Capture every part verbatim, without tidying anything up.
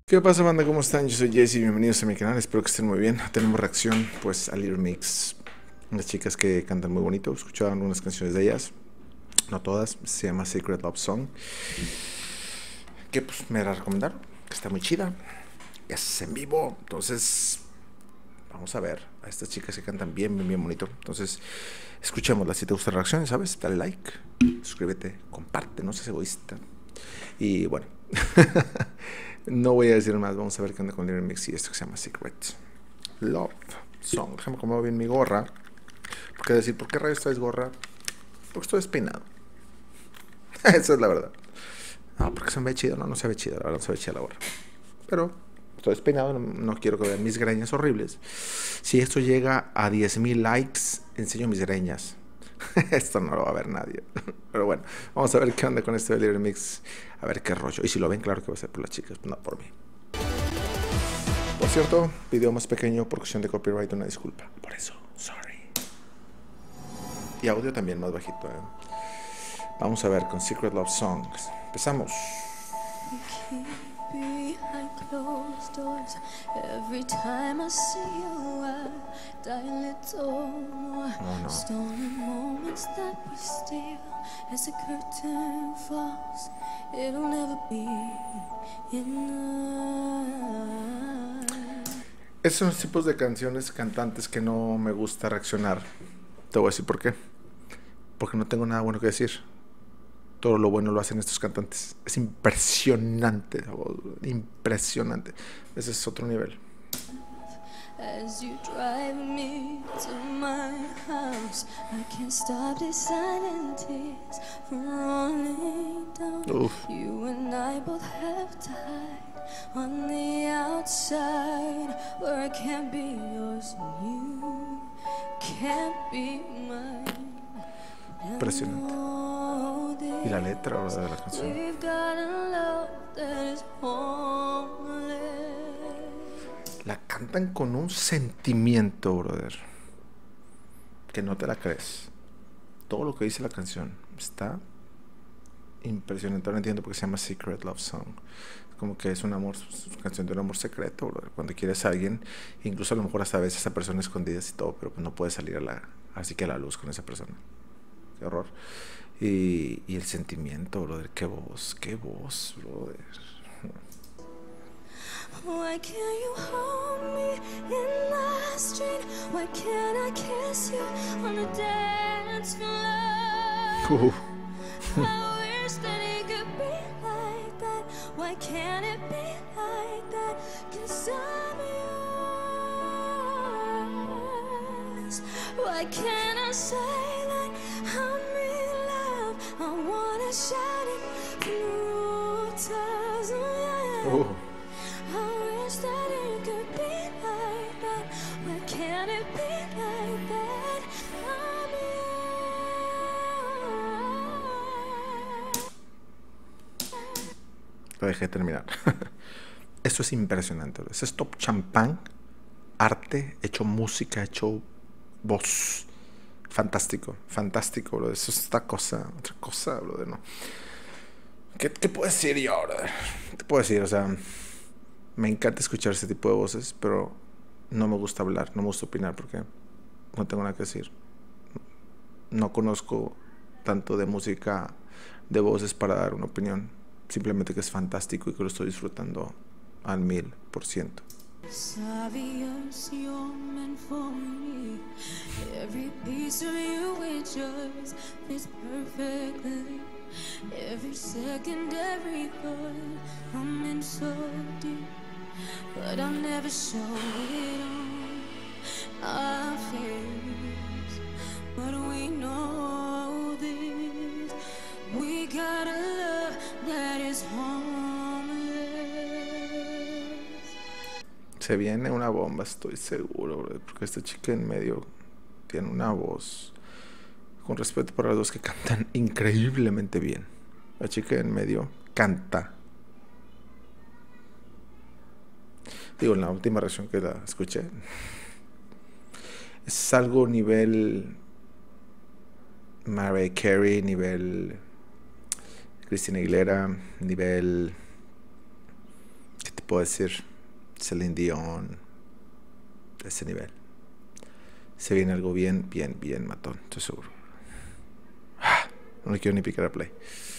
¿Qué pasa, banda? ¿Cómo están? Yo soy Jesse, bienvenidos a mi canal, espero que estén muy bien. Tenemos reacción pues al Little Mix, unas chicas que cantan muy bonito, escuchaban algunas canciones de ellas, no todas, se llama Secret Love Song, que pues me la recomendaron, que está muy chida, es en vivo, entonces vamos a ver a estas chicas que cantan bien, bien, bien bonito. Entonces, escuchémoslas. Si te gusta la reacción, ¿sabes? Dale like, suscríbete, comparte, no seas egoísta. Y bueno, no voy a decir más. Vamos a ver qué onda con el remix y esto que se llama Secret Love Song. Déjame acomodar bien mi gorra. Porque decir, ¿por qué rayos traes gorra? Porque estoy despeinado. Esa es la verdad. No, porque se me ve chido. No, no se ve chido. La verdad, no se ve chida la gorra. Pero estoy despeinado. No, no quiero que vean mis greñas horribles. Si esto llega a diez mil likes, enseño mis greñas. Esto no lo va a ver nadie. Pero bueno, vamos a ver qué onda con este Little Mix. A ver qué rollo. Y si lo ven, claro que va a ser por las chicas, no por mí. Por cierto, video más pequeño por cuestión de copyright, una disculpa. Por eso, sorry. Y audio también más bajito. ¿eh? Vamos a ver con Secret Love Songs. Empezamos. Behind closed doors, every time I see you, I die a little more. Oh, no. Stolen moments that we steal as the curtain falls. It'll never be enough. Esos son los tipos de canciones, cantantes que no me gusta reaccionar. Te voy a decir por qué. Porque no tengo nada bueno que decir. Todo lo bueno lo hacen estos cantantes. Es impresionante, impresionante. Ese es otro nivel. As you drive me to my house, I can't stop these silent tears from rolling down. Uf. You and I both have to hide on the outside, where I can't be yours and you can't be mine. Impresionante. Y la letra, ¿verdad? De la canción. We've got a love that is homeless. La cantan con un sentimiento, brother, que no te la crees. Todo lo que dice la canción está impresionante. Ahora entiendo por qué se llama Secret Love Song. Como que es un amor, es una canción de un amor secreto, brother. Cuando quieres a alguien, incluso a lo mejor hasta a veces esa persona escondida y todo, pero pues no puedes salir a la, así que a la luz con esa persona. Qué horror. Y, y el sentimiento, brother. Qué voz, qué voz, brother. Why can't you hold me in the street? Why can't I kiss you on the dance floor? Uh. I wish that it could be like that. Why can't it be like that? 'Cause I'm yours. Why can't I say that I'm in love? I wanna shout it from the rooftops. Oh, yeah. Uh. I wish that it could be like that. Why can't it be like that? I'm yours. Lo dejé terminar. Esto es impresionante. Eso es top champán, arte, hecho música, hecho voz. Fantástico, fantástico, bro. Eso es otra cosa, otra cosa, bro. No. ¿Qué, ¿Qué puedo decir yo, bro? ¿Qué puedo decir? O sea, me encanta escuchar ese tipo de voces, pero no me gusta hablar, no me gusta opinar porque no tengo nada que decir. No conozco tanto de música, de voces para dar una opinión. Simplemente que es fantástico y que lo estoy disfrutando al mil por ciento. Obvious you're meant for me. Every piece of you is yours, fits perfectly. Every second, every thought, I'm in so deep, but I'll never show it on our face. But we know this, we got a love that is homeless. Se viene una bomba, estoy seguro, bro, porque esta chica en medio tiene una voz, con respeto para los dos, que cantan increíblemente bien. La chica en medio canta. Digo, en la última reacción que la escuché, es algo nivel Mariah Carey, nivel Christina Aguilera, nivel... ¿Qué te puedo decir Celine Dion, de ese nivel. Se viene algo bien, bien, bien matón, estoy seguro. Ah, no le quiero ni picar a play.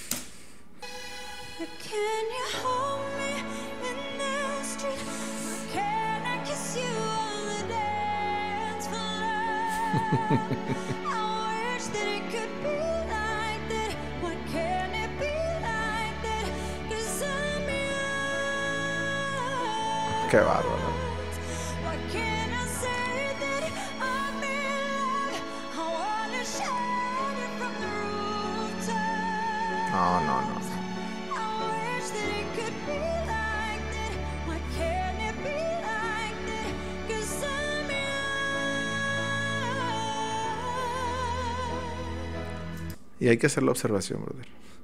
Can you hold me in the street? Can I kiss you on the dance floor? I wish that it could be like that. Why can't it be like that? 'Cause I'm yours. Qué bárbaro. Why can't I say that I'm in love? I wanna shout it from the rooftop. No, no, no. I wish that it could be like that. Why can't it be like that? 'Cause I'm yours. Y hay que hacer la observación, brother.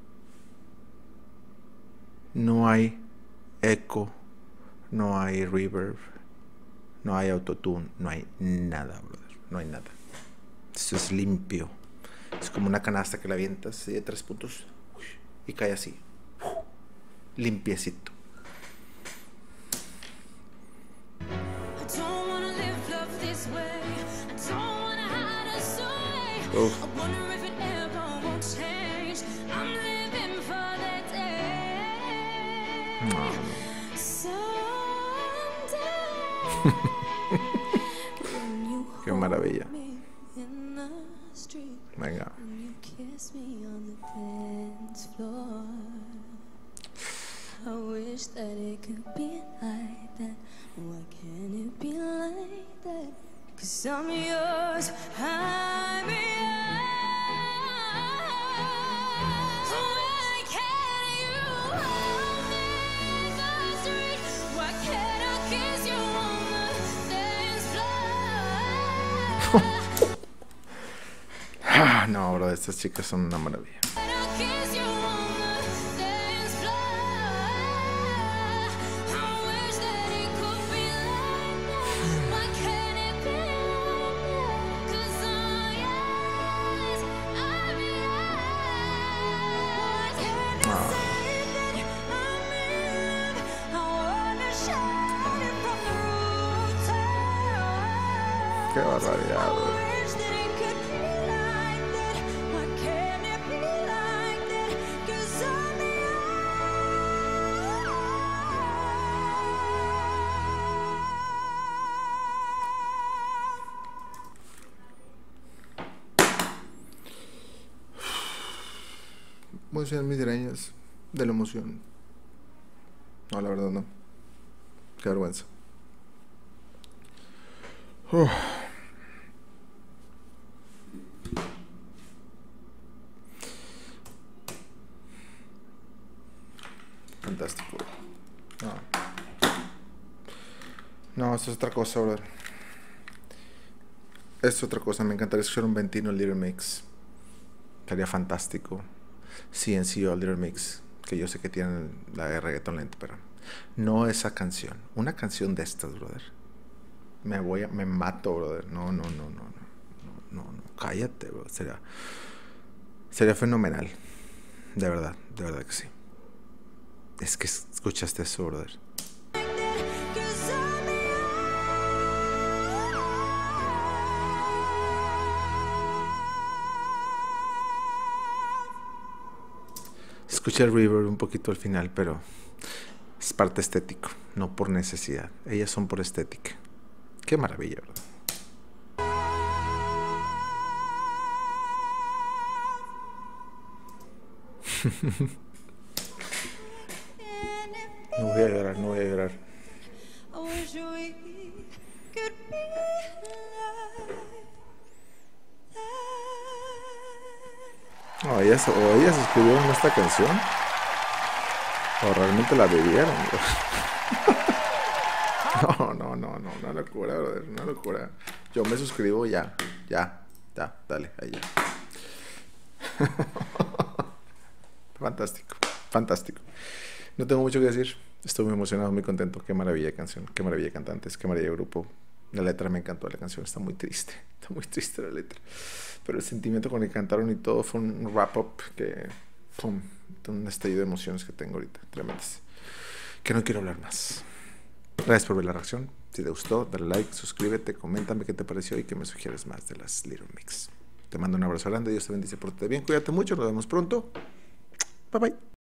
No hay eco, no hay reverb, no hay autotune, no hay nada, brother. No hay nada. Esto es limpio. Es como una canasta que la avientas así de tres puntos y cae así. Limpiecito. I don't wanna live love this way. I don't wanna hide us away. Uf. I wonder if it ever won't change. I'm living for that day. No, no. Someday, when you Qué hold maravilla. me in the street, Venga. when you kiss me on the dance floor, I wish that it could be like that. Why can't it be like that? 'Cause I'm yours, I'm yours. Why can't you hold me in the street? Why can't I kiss you on the dance floor? Ah, no, bro, estas chicas son una maravilla. Can I kiss you on the dance floor? I wish that it could be like that. Why can't it be like that? 'Cause I'm yours, I'm yours. Why can't I say that I'm in love? I wanna shout it from the rooftop. Qué barbaridad, I bro. wish that it could be like that. Why can't it be like that? 'Cause I'm Voy a mis migrañas de la emoción. No, la verdad no. Qué vergüenza. Uf. Fantástico. No. No, esto es otra cosa, brother. Esto es otra cosa. Me encantaría escuchar un Ventino Little Mix. Sería fantástico. C N C o Little Mix, que yo sé que tienen la de reggaeton lento, pero no esa canción. Una canción de estas, brother. Me voy a, me mato, brother. No, no, no, no, no, no, no, no. Cállate, bro. Sería, sería fenomenal. De verdad, de verdad que sí. Es que escuchaste eso, brother. Escuché el reverb un poquito al final, pero es parte estético, no por necesidad. Ellas son por estética. Qué maravilla, ¿verdad? No voy a llorar, no voy a llorar. Oh, ellas, o ellas escribieron esta canción o realmente la vivieron. No, no, no, no, una locura, brother, una locura. Yo me suscribo ya, ya, ya, dale, ahí ya. Fantástico, fantástico. No tengo mucho que decir. Estoy muy emocionado, muy contento. Qué maravilla de canción, qué maravilla de cantantes, qué maravilla de grupo. La letra me encantó, la canción está muy triste, está muy triste la letra. Pero el sentimiento con el que cantaron y todo fue un wrap-up que, pum, un estallido de emociones que tengo ahorita, tremendas. que no quiero hablar más. Gracias por ver la reacción. Si te gustó, dale like, suscríbete, coméntame qué te pareció y que me sugieres más de las Little Mix. Te mando un abrazo grande, Dios te bendice, pórtate bien, cuídate mucho, nos vemos pronto. Bye bye.